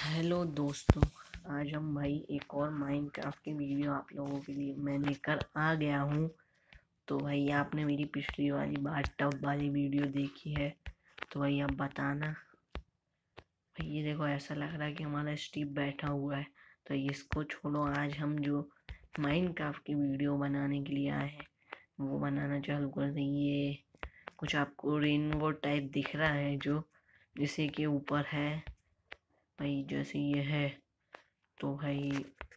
Hello दोस्तों, आज हम भाई एक और माइनक्राफ्ट की वीडियो आप लोगों के लिए मैं लेकर आ गया हूँ। तो भाई आपने मेरी पिछली वाली बात टब वाली वीडियो देखी है तो भाई आप बताना। भाई ये देखो, ऐसा लग रहा है कि हमारा स्टीव बैठा हुआ है। तो इसको छोड़ो, आज हम जो माइनक्राफ्ट की वीडियो बनाने के लिए आए हैं वो बनाना चालू कर देंगे। कुछ आपको रेनबो टाइप दिख रहा है जो जिसे के ऊपर है भाई, जैसे ये है। तो भाई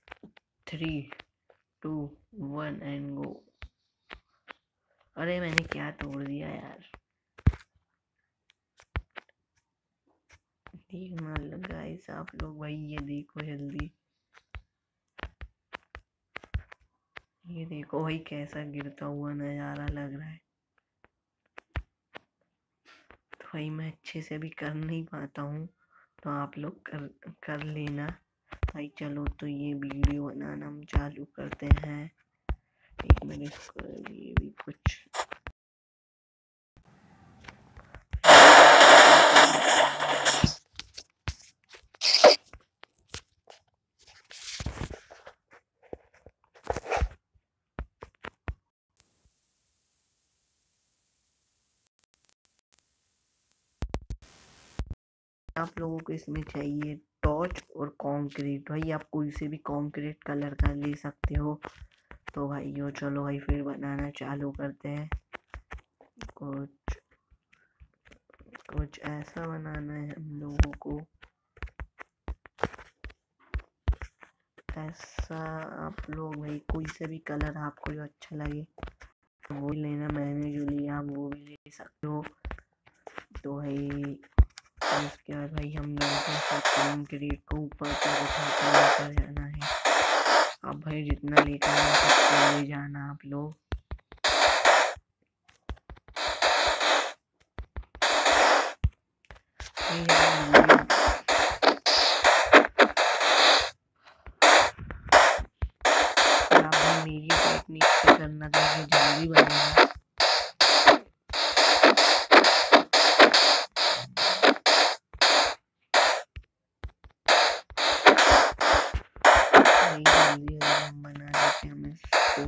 3, 2, 1 एंड गो। अरे मैंने क्या तोड़ दिया यार, देखना गाइस आप लोग। भाई ये देखो जल्दी, ये देखो भाई कैसा गिरता हुआ नज़ारा लग रहा है। तो भाई मैं अच्छे से भी कर नहीं पाता हूँ, तो आप लोग कर लेना भाई। चलो तो ये वीडियो बनाना हम चालू करते हैं। एक मिनट, इसको ये भी कुछ आप लोगों को इसमें चाहिए टॉर्च और कंक्रीट। भाई आप कोई से भी कंक्रीट कलर का ले सकते हो। तो भाई यो चलो भाई फिर बनाना चालू करते हैं। कुछ कुछ ऐसा बनाना है हम लोगों को, ऐसा। आप लोग भाई कोई से भी कलर आपको जो अच्छा लगे वो लेना। मैंने जो लिया आप वो भी ले सकते हो। तो भाई उसके बाद भाई हम लोगों को कंक्रीट को ऊपर तक उठाकर लेकर जाना है। अब भाई जितना लेकर आ सकते ले जाना आप लोग। मेरी टेक्निक से करना था कि जल्दी बनेगा। जल्दी हम बना लेते हैं हम इसको।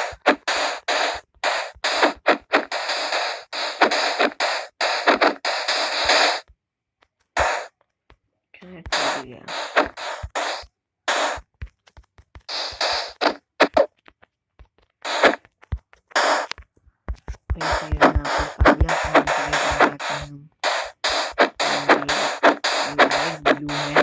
क्या कर दिया ब्लू है।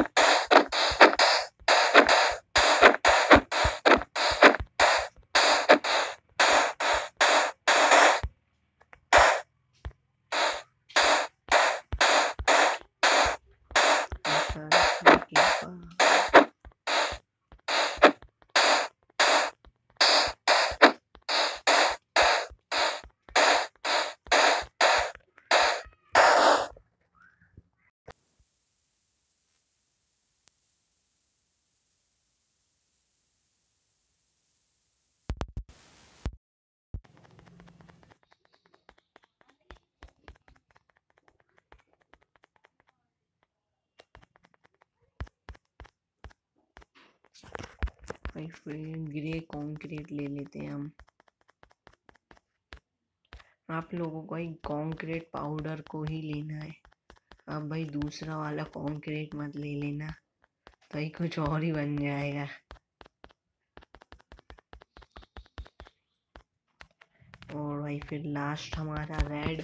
फिर ग्रे कंक्रीट ले लेते हैं हम। आप लोगों को भाई कंक्रीट पाउडर को ही लेना है। अब भाई दूसरा वाला कंक्रीट मत ले लेना, भाई कुछ और ही बन जाएगा। और भाई फिर लास्ट हमारा रेड।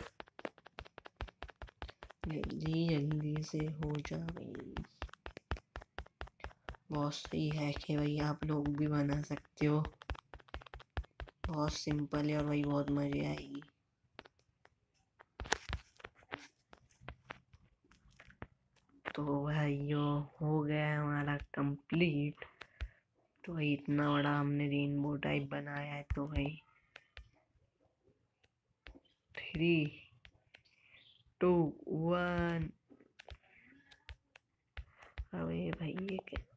जल्दी जल्दी से हो जा भाई। बहुत सही है कि भाई आप लोग भी बना सकते हो। बहुत सिंपल है और भाई बहुत मजे आएगी। तो भाई यो हो गया है हमारा कंप्लीट। तो भाई इतना बड़ा हमने रेनबो टाइप बनाया है। तो भाई 3, 2, 1। अबे भाई ये क्या